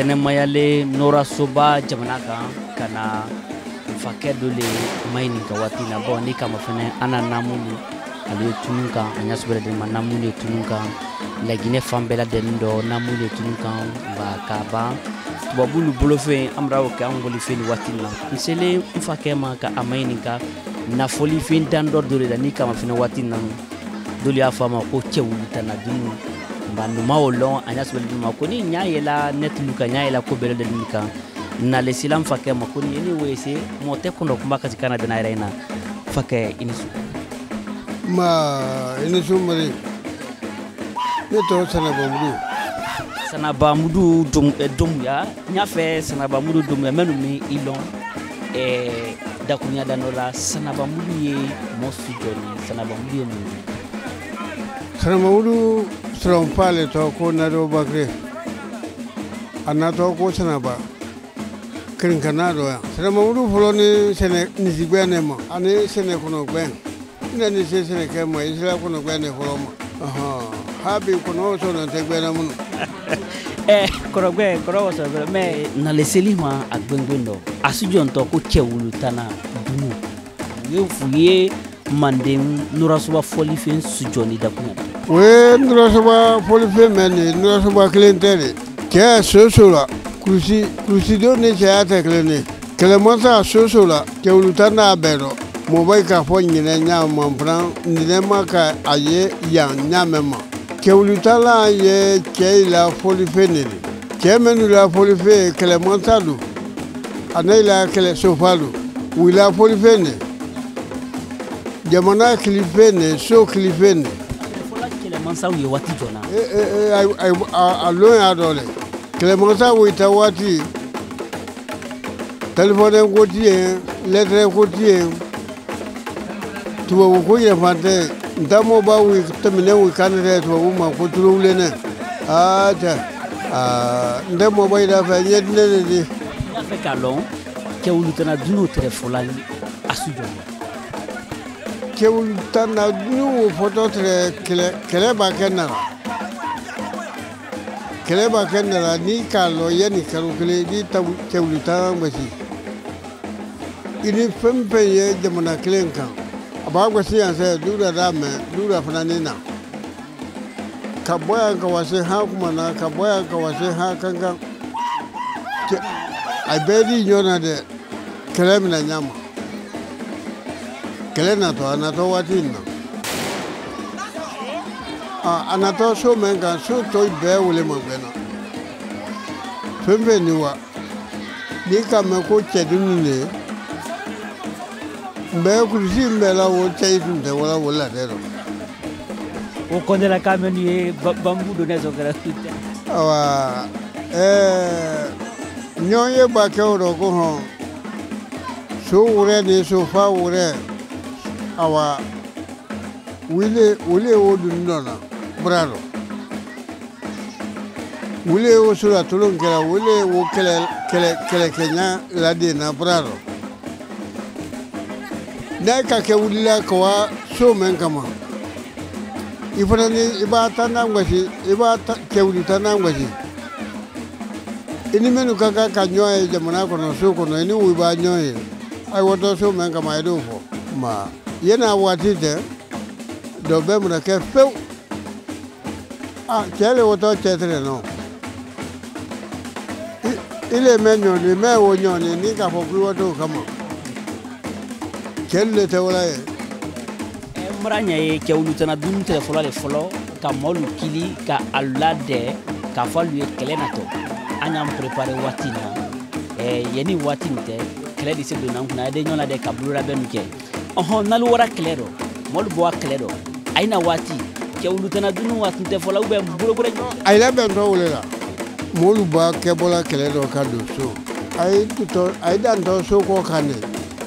kɛnɛmayalen Nora Soba jamana kan ka na fakɛ dɔ le maɲi nin ka waati na bon ni kama fɛnɛ an na namu ale tunun kan an y'a sɔrɔ de ma namu le tunun kan Laginɛ fan bɛɛ lajɛlen dɔ namu le tunun kan ba ka ban tubabu lu bolofɛn an b'a kɛ an wolifɛn ni waati na n selen n fakɛ ma ka a maɲi nin ka nafolifɛn dan dɔ de la ni kama fɛnɛ waati na dole y'a fɔ a ma ko cɛ wuli ta na dunu ba numa o lɔn an y'a sɔrɔ de ma ko ni ɲa yɛla net lu kan ɲa yɛla ko bɛɛ lajɛlen kan nale silam fakɛ ma ko ni ni wese mo te kono kuma kasi kana dana ina fakɛ inisu ma inisu mari ne to sanaba mudu dum ya nya fɛ sanaba mudu dum ya menu mi ilon dakunya danola sanaba mudu ye mo sujoni sanaba mudu ye mu sanaba mudu sron pale to ko na do bakre anato ko sanaba kirin kanado ya sanaba mudu folo ni sene ni zigwene mo ani sene kono gben ina ni sene ke mo isla kono gben folo mo habi kono so na te gben mo korogbe so me na le selima agbengwendo asujon to ko chewulu tana dunu ye fuye mandem Nora Soba folifen sujoni da kunya we Nora Soba folifen men Nora Soba clientele ke sosola kusi do ne cha ta klene kelemonta sosola chewulu tana bero mo bai ka fo nyine nya mo pran ne maka aye yan nya mema Keulutala ye keila folifenele kemenu la folife kelemontalo anaila kele sofalu wila folifene jamana klifene so klifene fola kelemonsa wi wati jona alo ya dole kelemonsa wi tawati telephone kotie lettre kotie tuwa ko ye fante ndamo ba wi tamine wi kanere to ma ko tulule ne ndamo ba ida fa yedne de ya fe kalon ke ulutana dunu telefola asujo ke ulutana dunu photo tre kele ba kenara ni kalo yeni karu kele di ta ke ulutana ngasi ini fempe ye jamana klenkan abagwasi yanse dura dame dura fananina kaboya ka wase ha kuma na kaboya ka wase ha kankan abedi nyona de kelem na nyama kelena to anato watina anato so menga so to be wole mabena fembe niwa ni kama ko chedunu ne mbe kurisi mbela wo chaitu de wala dero o konde la kamenu ye bambu do nezo gratuite awa nyoye ba ke oro ko ho so ure ni so fa ure awa wile o du ndona brado wile o sura tulon kala wile o kele kenya la de na brado Naka ke wulila kwa so men kama ifana ni iba tana ngwashi iba ke wulita na ngwashi ini menu kaka kanyoe jamana kono so kono ini wiba nyoe ai wodo so men kama edo fo ma yena watite do be mu ke few kele wodo chetre no ile menyo ni me wo nyoni ni ka fo ku wodo kama kelle te wala mranya ye ke ulutana dun te fola le folo ka molu kili ka alade ka falu ye kele na to anyam préparer watina yeni watinte kele di se do nan kuna de nyona de ka blura be nuke nalu wara kele do molu bo kele do aina wati ke ulutana dun watinte fola ube buro ay la ben do wala molu ba ke bola kele do ka do so ay dan do so ko kane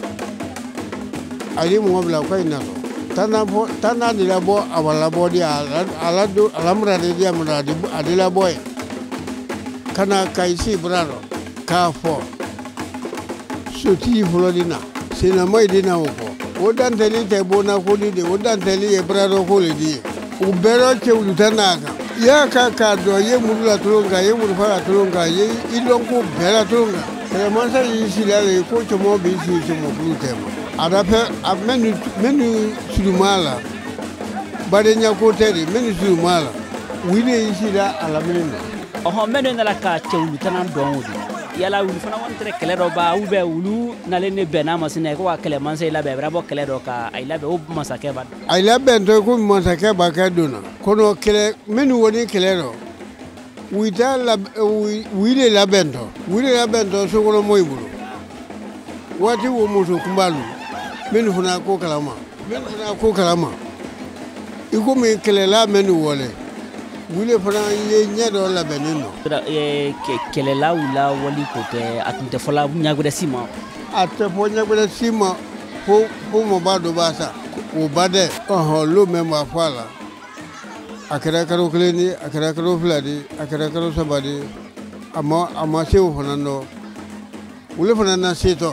ali mo bla ko ina tana ni labo awala bodi alado alamra de dia mra de adila boy kana kaisi braro ka fo soti florina sina mai dina ko odan tele te bona ko ni de odan tele e braro ko le di u bero che ulutana ka ya ka do ye murula tulunga ye murfara tulunga ye ilonko bela tulunga kele mansa yi silale ko chomo bi si chomo bulutema adape menu sulumala badenya ko tedi menu sulumala wine yi sila alamina menu na la ka chewlu tanan don yala wulu fana wantre kele do ba ube wulu na le ne bena masine ko wa kele mansa ila be brabo kele do ka ay labe o masake ba ay labe to ko masake ba ka dona kono kele menu woni kele do wita la wile labento so kono moy bulu wati wo moto kumbalu menu fana ko kalama iko me kele la menu wole wile fana ye nyedo la benino kele la wula wali ko ke atunte fola nyagode sima ate po nyagode sima po mo bado basa o bade lo memba fala akara karo kleni akara karo fladi akara karo sabadi ama sewo fana no wile fana na seto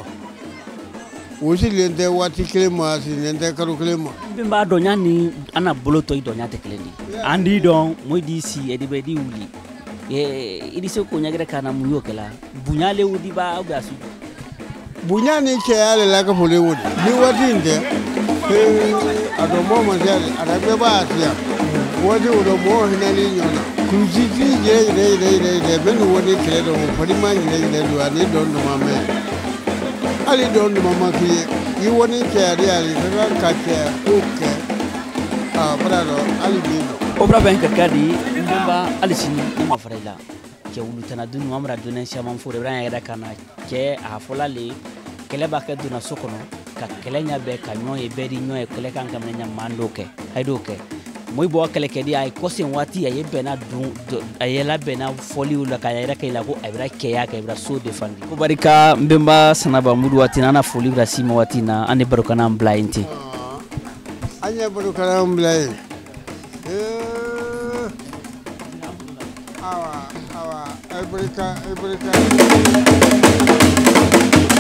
wosi lente wati klema si lente karo klema bimba donya ni ana boloto donya te kleni andi don moidi si edibedi wuli idi se ko nyagere kana muyo kala bunyale wudi ba gasu bunyani ke yale la ka fole wudi ni wati nde ado mo ma jale adabe ba atia wodi odo mo hinali nyona kuziti je benu wodi kredo mo fadi ma ne do ani don no mame ali don no mama ki yi woni ke ali ka ke oke brado ali bino obra ben kakadi mbemba ali sini ma farela ke wulu tana dunu amra dunen shama fure bran ya kana ke a folale kele ba ke duna sokono ka kele nya be ka nyoy be di nyoy kele kan kam nya mando ke haydo ke moy bo kele ke di ay kosen wati ay bena dun ay la bena foli wala ka ya ke la ko abra ke ya ka abra so defandi ko barika mbemba sanaba mudu wati na foli bra sima wati na ane barukana mblainti anya barukana mblai awa Africa